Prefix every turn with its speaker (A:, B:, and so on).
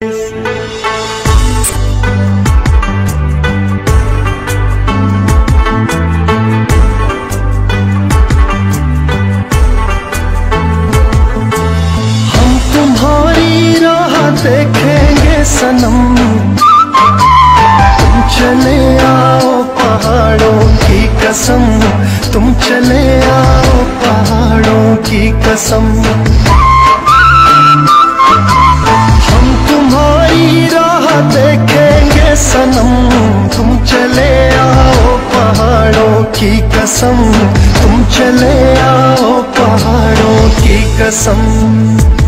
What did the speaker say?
A: देखेंगे सनम, तुम चले आओ पहाड़ों की कसम, तुम चले आओ पहाड़ों की कसम। हम तुम्हारी राह देखेंगे सनम, तुम चले आओ पहाड़ों की कसम, तुम चले आओ पहाड़ों की कसम।